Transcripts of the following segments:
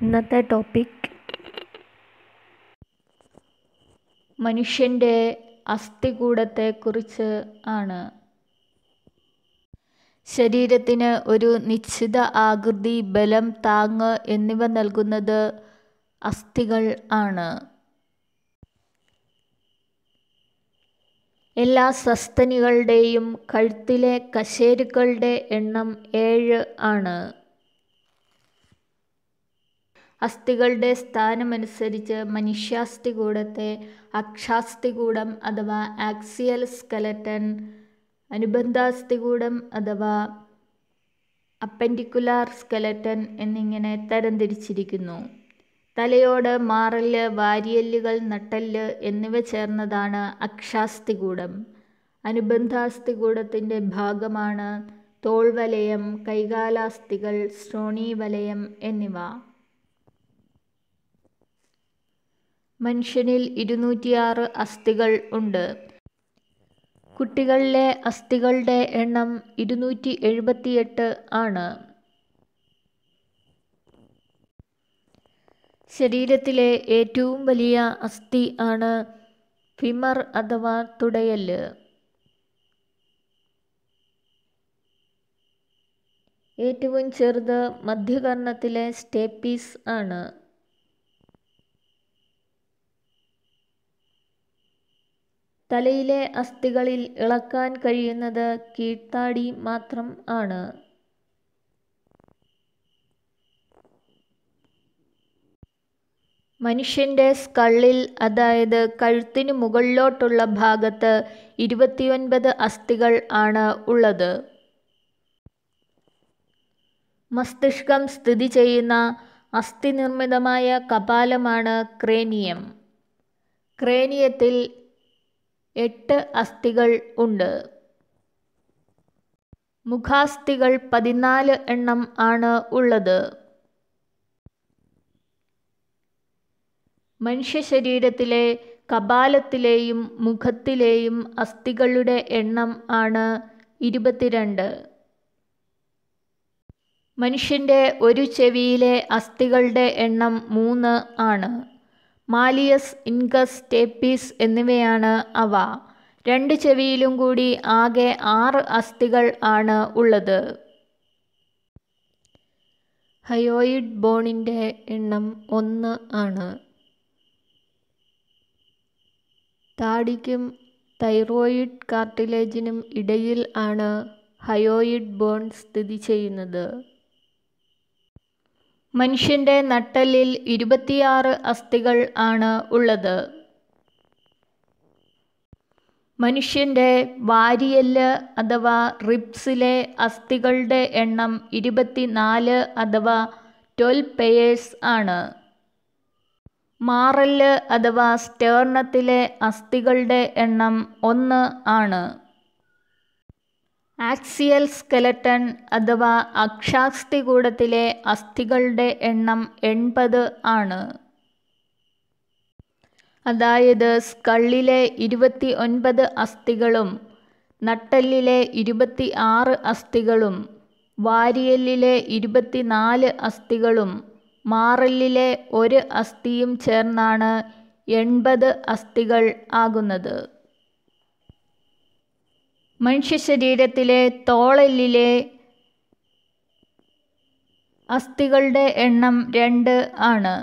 ഇന്നത്തെ ടോപ്പിക് മനുഷ്യൻ്റെ അസ്ഥികൂടത്തെക്കുറിച്ച് ആണ്. ശരീരത്തിന് ഒരു നിശ്ചിത ആകൃതി, ബലം, താങ്ങ് എന്നിവ നൽകുന്നത് അസ്ഥികൾ ആണ്. എല്ലാ സസ്തനികളുടെയും കഴുത്തിലെ കശേരുക്കളുടെ എണ്ണം 7 ആണ്. അസ്ഥികളുടെ സ്ഥാനമനുസരിച്ച് മനുഷ്യാസ്ഥികൂടത്തെ അക്ഷാസ്ഥികൂടം അഥവാ ആക്സിയൽ സ്കെലറ്റൻ, അനുബന്ധാസ്ഥികൂടം അഥവാ അപ്പെൻഡിക്കുലാർ സ്കെലറ്റൻ എന്നിങ്ങനെ തരംതിരിച്ചിരിക്കുന്നു. തലയോട്, മാറല്, വാരിയെല്ലുകൾ, നട്ടെല്ല് എന്നിവ ചേർന്നതാണ് അക്ഷാസ്ഥികൂടം. അനുബന്ധാസ്ഥികൂടത്തിൻ്റെ ഭാഗമാണ് തോൾവലയം, കൈകാലാസ്ഥികൾ, ശ്രോണീവലയം എന്നിവ. മനുഷ്യനിൽ 206 അസ്ഥികൾ ഉണ്ട്. കുട്ടികളിലെ അസ്ഥികളുടെ എണ്ണം 278 ആണ്. ശരീരത്തിലെ ഏറ്റവും വലിയ അസ്ഥി ആണ് ഫിമർ അഥവാ തുടയെല്ല്. ഏറ്റവും ചെറുത് മധ്യകർണത്തിലെ സ്റ്റേപ്പീസ് ആണ്. തലയിലെ അസ്ഥികളിൽ ഇളക്കാൻ കഴിയുന്നത് കീഴ്ത്താടി മാത്രം ആണ്. മനുഷ്യൻ്റെ സ്കള്ളിൽ, അതായത് കഴുത്തിനു മുകളിലോട്ടുള്ള ഭാഗത്ത് 29 അസ്ഥികൾ ആണ് ഉള്ളത്. മസ്തിഷ്കം സ്ഥിതി ചെയ്യുന്ന അസ്ഥിനിർമ്മിതമായ കപാലമാണ് ക്രേനിയം. ക്രേനിയത്തിൽ 8 അസ്ഥികൾ ഉണ്ട്. മുഖാസ്ഥികൾ 14 എണ്ണം ആണ് ഉള്ളത്. മനുഷ്യശരീരത്തിലെ കപാലത്തിലെയും മുഖത്തിലെയും അസ്ഥികളുടെ എണ്ണം ആണ് 22. മനുഷ്യൻ്റെ ഒരു ചെവിയിലെ അസ്ഥികളുടെ എണ്ണം 3 ആണ്. മാലിയസ്, ഇൻകസ്, സ്റ്റേപ്പീസ് എന്നിവയാണ് അവ. 2 ചെവിയിലും കൂടി ആകെ 6 അസ്ഥികൾ ആണ് ഉള്ളത്. ഹയോയിഡ് ബോണിൻ്റെ എണ്ണം 1 ആണ്. താടിക്കും തൈറോയിഡ് കാർട്ടിലേജിനും ഇടയിൽ ആണ് ഹയോയിഡ് ബോൺ സ്ഥിതി ചെയ്യുന്നത്. മനുഷ്യൻ്റെ നട്ടെല്ലിൽ 26 അസ്ഥികൾ ആണ് ഉള്ളത്. മനുഷ്യൻ്റെ വാരിയെല്ല് അഥവാ റിബ്സിലെ അസ്ഥികളുടെ എണ്ണം 24 അഥവാ 12 പെയേഴ്സ് ആണ്. മാറല് അഥവാ സ്റ്റേർണത്തിലെ അസ്ഥികളുടെ എണ്ണം 1 ആണ്. ആക്സിയൽ സ്കെലറ്റൻ അഥവാ അക്ഷാസ്ഥികൂടത്തിലെ അസ്ഥികളുടെ എണ്ണം 80 ആണ്. അതായത് സ്കള്ളിലെ 29 അസ്ഥികളും നട്ടെല്ലിലെ 26 അസ്ഥികളും വാരിയെല്ലിലെ 24 അസ്ഥികളും മാറലിലെ 1 അസ്ഥിയും ചേർന്നാണ് 80 അസ്ഥികൾ ആകുന്നത്. മനുഷ്യശരീരത്തിലെ തോളെല്ലിലെ അസ്ഥികളുടെ എണ്ണം 2 ആണ്.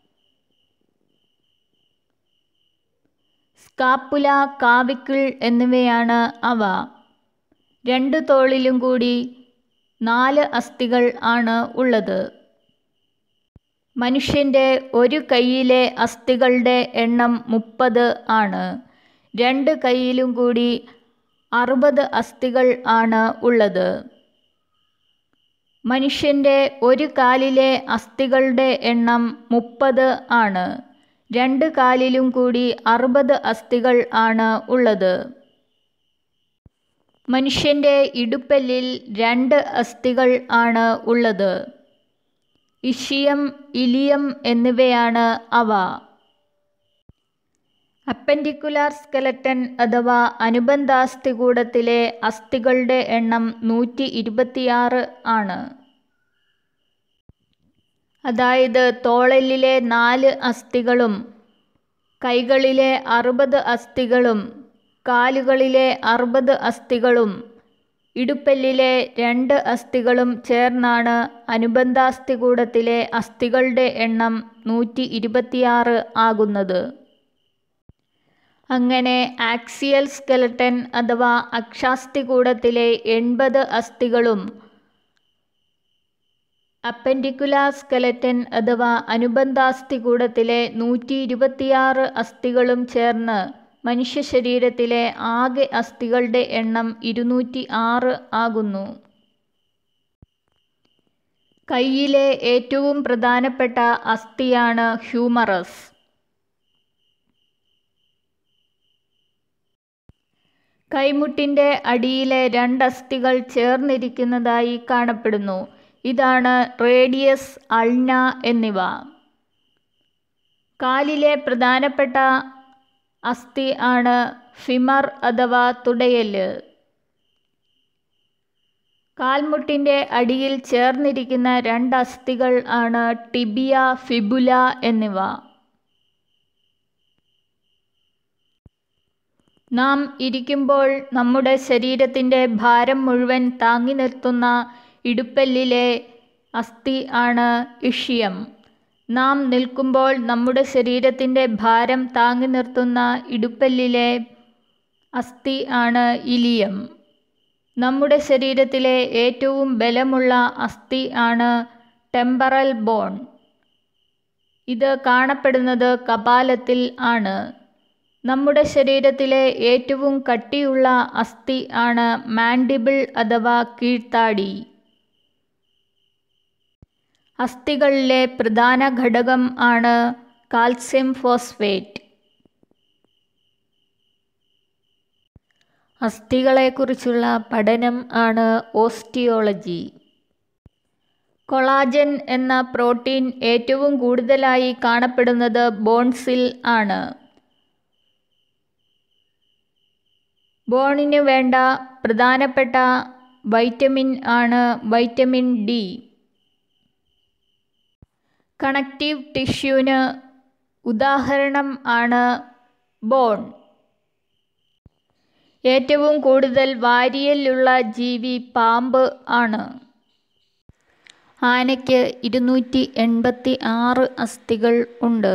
സ്കാപ്പുല, കാവിക്കിൾ എന്നിവയാണ് അവ. 2 തോളിലും കൂടി 4 അസ്ഥികൾ ആണ് ഉള്ളത്. മനുഷ്യൻ്റെ ഒരു കൈയിലെ അസ്ഥികളുടെ എണ്ണം 30 ആണ്. 2 കൈയിലും കൂടി 60 അസ്ഥികൾ ആണ് ഉള്ളത്. മനുഷ്യൻ്റെ ഒരു കാലിലെ അസ്ഥികളുടെ എണ്ണം 30 ആണ്. 2 കാലിലും കൂടി 60 അസ്ഥികൾ ആണ് ഉള്ളത്. മനുഷ്യൻ്റെ ഇടുപ്പെല്ലിൽ 2 അസ്ഥികൾ ആണ് ഉള്ളത്. ഇഷിയം, ഇലിയം എന്നിവയാണ് അവ. അപ്പെൻഡിക്കുലാർ സ്കെലറ്റൻ അഥവാ അനുബന്ധാസ്ഥികൂടത്തിലെ അസ്ഥികളുടെ എണ്ണം 126 ആണ്. അതായത് തോളെല്ലിലെ 4 അസ്ഥികളും കൈകളിലെ 60 അസ്ഥികളും കാലുകളിലെ 60 അസ്ഥികളും ഇടുപ്പെല്ലിലെ 2 അസ്ഥികളും ചേർന്നാണ് അനുബന്ധാസ്ഥികൂടത്തിലെ അസ്ഥികളുടെ എണ്ണം 126 ആകുന്നത്. അങ്ങനെ ആക്സിയൽ സ്കെലട്ടൻ അഥവാ അക്ഷാസ്ഥികൂടത്തിലെ 80 അസ്ഥികളും അപ്പെൻഡിക്കുലാർ സ്കെലറ്റൻ അഥവാ അനുബന്ധാസ്ഥികൂടത്തിലെ 126 അസ്ഥികളും ചേർന്ന് മനുഷ്യ ശരീരത്തിലെ ആകെ അസ്ഥികളുടെ എണ്ണം 206 ആകുന്നു. കൈയിലെ ഏറ്റവും പ്രധാനപ്പെട്ട അസ്ഥിയാണ് ഹ്യൂമറസ്. കൈമുട്ടിൻ്റെ അടിയിലെ 2 അസ്ഥികൾ ചേർന്നിരിക്കുന്നതായി കാണപ്പെടുന്നു. ഇതാണ് റേഡിയസ്, അൾന എന്നിവ. കാലിലെ പ്രധാനപ്പെട്ട അസ്ഥി ആണ് ഫിമർ അഥവാ തുടയെല്ല്. കാൽമുട്ടിൻ്റെ അടിയിൽ ചേർന്നിരിക്കുന്ന 2 അസ്ഥികൾ ആണ് ടിബിയ, ഫിബുല എന്നിവ. നാം ഇരിക്കുമ്പോൾ നമ്മുടെ ശരീരത്തിൻ്റെ ഭാരം മുഴുവൻ താങ്ങി നിർത്തുന്ന ഇടുപ്പെല്ലിലെ അസ്ഥി ആണ് ഇഷ്യം. നാം നിൽക്കുമ്പോൾ നമ്മുടെ ശരീരത്തിൻ്റെ ഭാരം താങ്ങി നിർത്തുന്ന ഇടുപ്പെല്ലിലെ അസ്ഥി ആണ് ഇലിയം. നമ്മുടെ ശരീരത്തിലെ ഏറ്റവും ബലമുള്ള അസ്ഥി ആണ് ടെമ്പറൽ ബോൺ. ഇത് കാണപ്പെടുന്നത് കപാലത്തിൽ ആണ്. നമ്മുടെ ശരീരത്തിലെ ഏറ്റവും കട്ടിയുള്ള അസ്ഥി ആണ് മാൻഡിബിൾ അഥവാ കീഴ്ത്താടി. അസ്ഥികളിലെ പ്രധാന ഘടകം ആണ് കാൽസ്യം ഫോസ്ഫേറ്റ്. അസ്ഥികളെക്കുറിച്ചുള്ള പഠനം ആണ് ഓസ്റ്റിയോളജി. കൊളാജൻ എന്ന പ്രോട്ടീൻ ഏറ്റവും കൂടുതലായി കാണപ്പെടുന്നത് ബോൺസിൽ ആണ്. ബോണിന് വേണ്ട പ്രധാനപ്പെട്ട വൈറ്റമിൻ ആണ് വൈറ്റമിൻ ഡി. കണക്റ്റീവ് ടിഷ്യൂന് ഉദാഹരണം ആണ് ബോൺ. ഏറ്റവും കൂടുതൽ വാരിയെല്ലുള്ള ജീവി പാമ്പ് ആണ്. ആനയ്ക്ക് 286 അസ്ഥികൾ ഉണ്ട്.